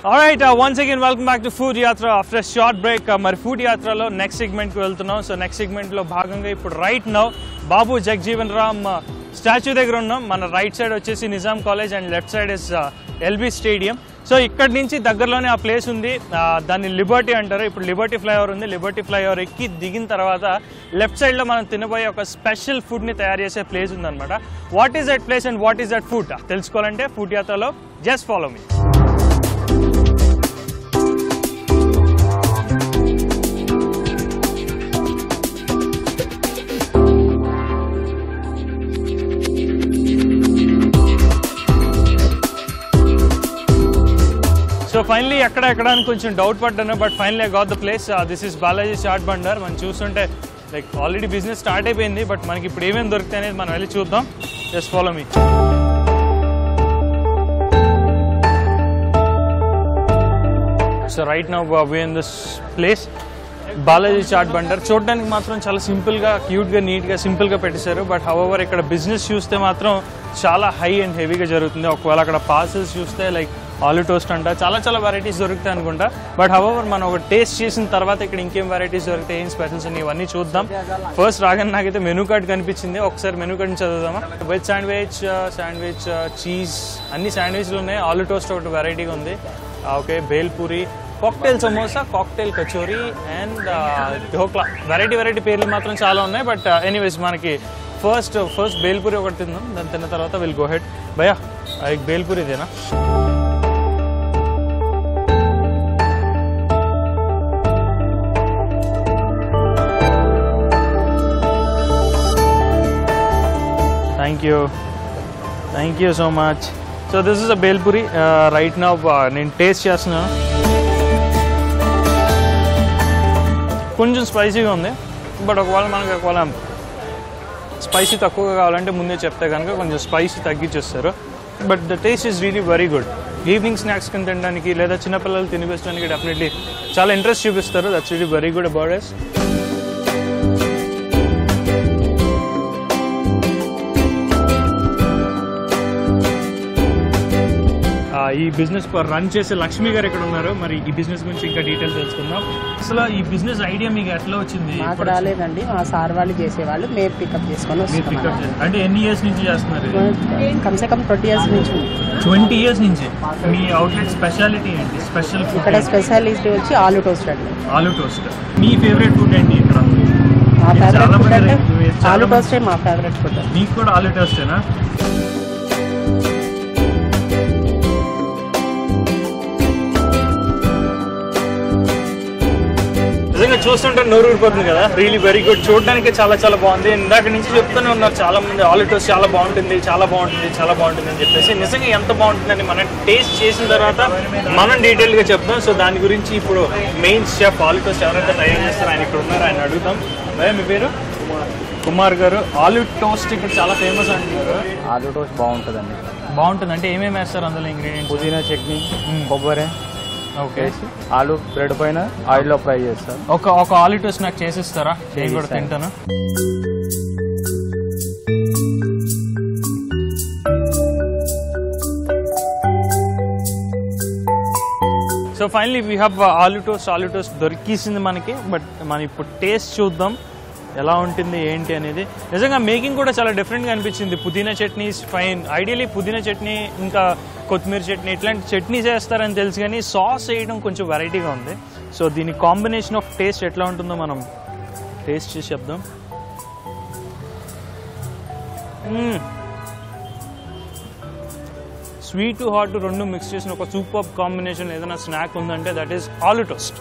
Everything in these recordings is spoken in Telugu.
Alright, once again welcome back to Food Yatra after a short break. Mari Food Yatra lo next segment ku veltunam. So next segment lo bhaganga ippudu right now Babu Jagjeevan Ram statue దగ్గర ఉన్నాం. మన రైట్ సైడ్ వచ్చేసి Nizam college and left side is LB stadium. So ఇక్కడ నుంచి దగ్గరలోనే ఆ ప్లేస్ ఉంది, దాన్ని లిబర్టీ అంటారు. ఇప్పుడు లిబర్టీ ఫ్లైఓవర్ ఉంది. లిబర్టీ ఫ్లైఓవర్ ఎక్కి దిగిన తర్వాత లెఫ్ట్ సైడ్లో మనం తినబోయే ఒక స్పెషల్ ఫుడ్ని తయారు చేసే ప్లేస్ ఉందన్నమాట. What is that place and what is that food తెలుసుకోవాలంటే ఫుడ్ యాత్రలో just follow me. So finally akkada ekkadani koncham doubt paddanu, but finally I got the place. This is Balaji chaat Bhandar. Man chustunte like already business start ayindi, but manaki ippudu em doruktayi anedi మనం వెళ్ళి చూద్దాం. Just follow me. So right now we are in this place Balaji chaat Bhandar. చూడడానికి మాత్రం చాలా సింపుల్ గా, క్యూట్ గా, నీట్ గా, సింపుల్ గా పెట్టేశారు. బట్ హౌఎవర్ ఇక్కడ బిజినెస్ చూస్తే మాత్రం చాలా హై అండ్ హెవీగా జరుగుతుంది. ఒకవేళ అక్కడ పార్సల్స్ చూస్తే లైక్ ఆలూ టోస్ట్ అంట, చాలా వెరైటీస్ దొరుకుతాయి అనుకుంటా. బట్ హౌఎవర్ మనం ఒక టేస్ట్ చేసిన తర్వాత ఇక్కడ ఇంకేం వెరైటీస్ దొరుకుతాయి, ఏం స్పెషల్స్ ఉన్నాయి, ఇవన్నీ చూద్దాం. ఫస్ట్ రాగానే నాకైతే మెనూ కార్డ్ కనిపించింది. ఒకసారి మెనూ కార్డ్ని చదువుదామా. వెజ్ శాండ్విచ్, చీజ్, అన్ని శాండ్విచ్లు ఉన్నాయి. ఆలూ టోస్ట్ ఒకటి వెరైటీగా ఉంది. Okay, bhel puri, cocktail samosa, cocktail kachori and dhokla. Variety పేర్లు మాత్రం చాలా ఉన్నాయి. బట్ ఎనీవేస్ మనకి ఫస్ట్ బేల్పూరి ఒకటి తిందాం. దాన్ని తిన్న తర్వాత విల్ గో హెడ్. భయ్యా బేల్పూరి ఇదేనా? Thank you so much. So this is a bhelpuri. Right now నేను టేస్ట్ చేస్తున్నాను. కొంచెం స్పైసీగా ఉంది. బట్ ఒకవేళ స్పైసీ తక్కువగా కావాలంటే ముందే చెప్తే కనుక కొంచెం స్పైసీ తగ్గించేస్తారు. But the taste is really very good. Evening snacks కింద తినడానికి లేదా చిన్నపిల్లలు తినిపించడానికి డెఫినెట్లీ చాలా ఇంట్రెస్ట్ చూపిస్తారు. That's really very good about it. ఈ బిజినెస్ రన్ చేసే లక్ష్మి గారు ఇక్కడ ఉన్నారు. మరి ఈ బిజినెస్ గురించి ఇంకా డీటెయిల్స్ తెలుసుకుందాం. అసలు ఈ బిజినెస్ ఐడియా మీకు ఎట్లా వచ్చింది? మాకు రాలేదండి, మా సార్ వాళ్ళు చేసేవాళ్ళు, మేము పికప్ చేసుకొని. అంటే ఎన్ని ఇయర్స్ నుంచి చేస్తున్నారు? కమ్సే కమ్ 20 years నుంచి. 20 years నుంచి. మీ అవుట్లెట్ స్పెషాలిటీ ఏంటి? స్పెషల్ ఇక్కడ స్పెషాలిటీ వచ్చి ఆలూ టోస్ట్ అండి. ఆలూ టోస్ట్. మీ ఫేవరెట్ ఫుడ్ ఏంటి ఇక్కడ? మా ఫేవరెట్ ఫుడ్ అంటే ఆలూ టోస్టే మా ఫేవరెట్ ఫుడ్. మీకు కూడా ఆలూ టోస్టేనా? నిజంగా చూస్తుంటే నోరు ఊరిపోతుంది కదా. Really very good. చూడడానికి చాలా బాగుంది. ఇందాక నుంచి చెప్తూనే ఉన్నారు చాలా మంది ఆలూ టోస్ట్ చాలా బాగుంటుంది అని చెప్పేసి. నిజంగా ఎంత బాగుంటుందని మనం టేస్ట్ చేసిన తర్వాత మనం డీటెయిల్గా చెప్తాం. సో దాని గురించి ఇప్పుడు మెయిన్ షెఫ్ ఆలూ టోస్ట్ ఎవరైతే తయారు చేస్తారో ఆయన ఇక్కడ ఉన్నారు, ఆయన అడుగుతాం. మీ పేరు? కుమార్ గారు. ఆలూ టోస్ట్ ఇక్కడ చాలా ఫేమస్ అంటున్నారు. ఆలూ టోస్ట్ బాగుంటుంది అంటే ఏమేమి వేస్తారు అందులో ఇంగ్రీడియంట్స్? పుదీనా చట్నీ, కొబ్బరి. ఓకే, ఆలూ బ్రెడ్ పైన ఆయిల్లో ఫ్రై చేస్తారు. ఒక ఆలూ టోస్ట్ నాకు చేసిస్తారా? నేను కూడా తింటాను. So finally we have aloo toast దొరికేసింది మనకి. బట్ మనం ఇప్పుడు టేస్ట్ చూద్దాం ఎలా ఉంటుంది ఏంటి అనేది. నిజంగా మేకింగ్ కూడా చాలా డిఫరెంట్గా అనిపించింది. పుదీనా చట్నీ ఫైన్. ఐడియలీ పుదీనా చట్నీ ఇంకా కొత్తిమీర చట్నీ ఇట్లాంటి చట్నీస్ వేస్తారని తెలుసు, కానీ సాస్ వేయడం కొంచెం వెరైటీగా ఉంది. సో దీని కాంబినేషన్ ఆఫ్ టేస్ట్ ఎట్లా ఉంటుందో మనం టేస్ట్ చేసి చెప్దాం. స్వీట్ హాట్ రెండు మిక్స్ చేసిన ఒక సూపర్ కాంబినేషన్ ఏదైనా స్నాక్ ఉందంటే దట్ ఈస్ ఆలూ టోస్ట్.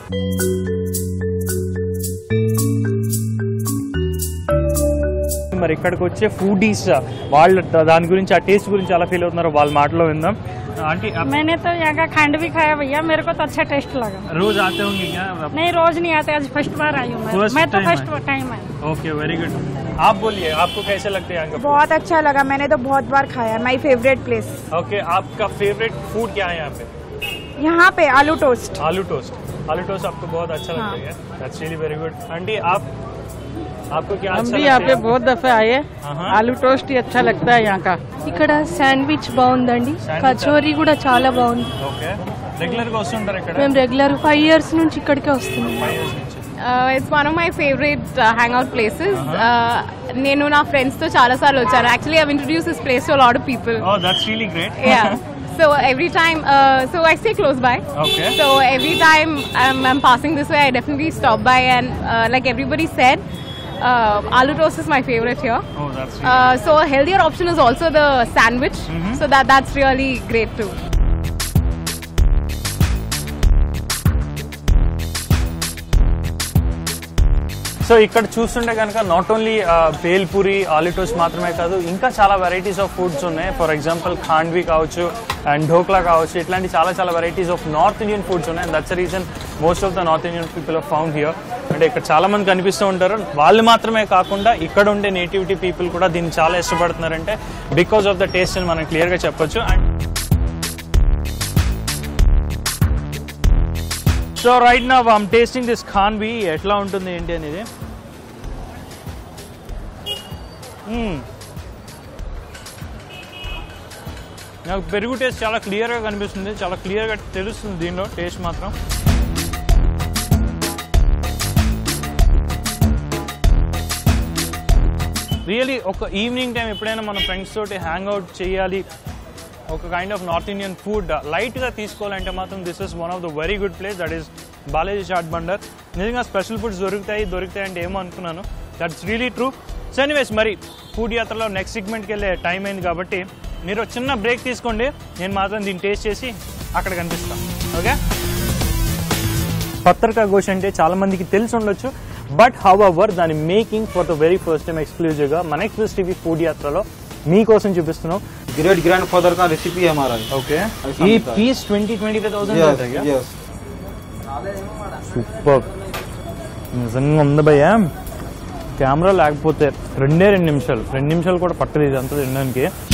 మరి ఇక్కడికి వచ్చే ఫుడీస్ వాళ్ళు దాని గురించి ఆ టేస్ట్ గురించి ఎలా ఫీల్ అవుతున్నారో వాళ్ళ మాటలో విందాం. आंटी मैंने तो यहाँ का खंड भी खाया भैया, मेरे को तो अच्छा टेस्ट लगा। रोज आते होंगे क्या? नहीं, रोज नहीं आते, आज फर्स्ट बार आई हूँ मैं तो फर्स्ट टाइम आई। Okay, very good. आप बोलिए, आपको कैसे लगते हैं? बहुत अच्छा लगा, मैंने तो बहुत बार खाया, माई फेवरेट प्लेस। ओके, आपका फेवरेट फूड क्या है यहाँ पे? यहाँ पे आलू टोस्ट। आलू टोस्ट आपको बहुत अच्छा लगता है? That's really very good. Aunty आपको क्या हम अच्छा भी लगता यहाँ पे है? बहुत दफे आए आलू टोस्ट ही अच्छा लगता है यहाँ का ఇక్కడ శాండ్విచ్ బాగుందండి కచోరీ కూడా చాలా బాగుంది ఓకే రెగ్యులర్ గా వస్తుంటారు ఇక్కడ మేము రెగ్యులర్ 5 years నుంచి ఇక్కడికే వస్తున్నాం 5 years నుంచి it's one of my favourite hang places నేను నా ఫ్రెండ్స్ తో చాలా సార్లు వచ్చాను actually I introduce this place to a lot of people oh that's really great yeah so every time so I stay close by okay so every time I'm passing this way I definitely stop by and like everybody said aloo toast is my favorite here. Oh, that's really so a healthier option is also the sandwich. So that's really great too. So ఇక్కడ చూస్తుంటే కనుక not only bhelpuri aloo toast మాత్రమే కాదు ఇంకా చాలా వెరైటీస్ ఆఫ్ ఫుడ్స్ ఉన్నాయి. ఫర్ ఎగ్జాంపుల్ ఖాండ్వీ కావచ్చు అండ్ ఢోక్లా కావచ్చు, ఇట్లాంటి చాలా varieties of north Indian foods ఉన్నాయి. That's the reason most of the north Indian people are found here. అంటే ఇక్కడ చాలా మంది కనిపిస్తూ ఉంటారు. వాళ్ళు మాత్రమే కాకుండా ఇక్కడ ఉండే నేటివిటీ పీపుల్ కూడా దీన్ని చాలా ఇష్టపడుతున్నారంటే బికాస్ ఆఫ్ ద టేస్ట్ అని మనం క్లియర్గా చెప్పొచ్చు. And so right now I'm tasting this khandvi. ఎట్లా ఉంటుంది ఏంటి అనేది నాకు పెరుగు టేస్ట్ చాలా క్లియర్గా కనిపిస్తుంది, చాలా క్లియర్గా తెలుస్తుంది దీనిలో టేస్ట్ మాత్రం. రియలీ ఒక ఈవినింగ్ టైం ఎప్పుడైనా మన ఫ్రెండ్స్ తోటి హ్యాంగ్ అవుట్ చేయాలి, ఒక kind of north Indian food లైట్గా తీసుకోవాలంటే మాత్రం this is one of the very good place. That is Balaji chaat Bhandar. నిజంగా స్పెషల్ ఫుడ్స్ దొరుకుతాయి అంటే ఏమో అనుకున్నాను. That's really true. So anyways మరి ఫుడ్ యాత్రలో నెక్స్ట్ సెగ్మెంట్కి వెళ్ళే టైం అయింది కాబట్టి మీరు చిన్న బ్రేక్ తీసుకోండి. నేను మాత్రం దీన్ని టేస్ట్ చేసి అక్కడ కనిపిస్తాను. ఓకే. పత్రకా ఘోష్ అంటే చాలా మందికి తెలిసి ఉండొచ్చు, బట్ హౌఎవర్ దాని making for the very first time ఎక్స్క్లూజివ్గా మన ఎక్స్ప్రెస్ టీవీ ఫుడ్ యాత్రలో మీకోసం చూపిస్తున్నాం. ग्रेट ग्रैंडफादर का रेसिपी है हमारा. ఓకే. ఈ పీస్ 20,000 సూపర్. నిజంగా ఉంది భయ్యా. కెమెరా లేకపోతే 2 నిమిషాలు కూడా పట్టలేదు అంతా తినడానికి.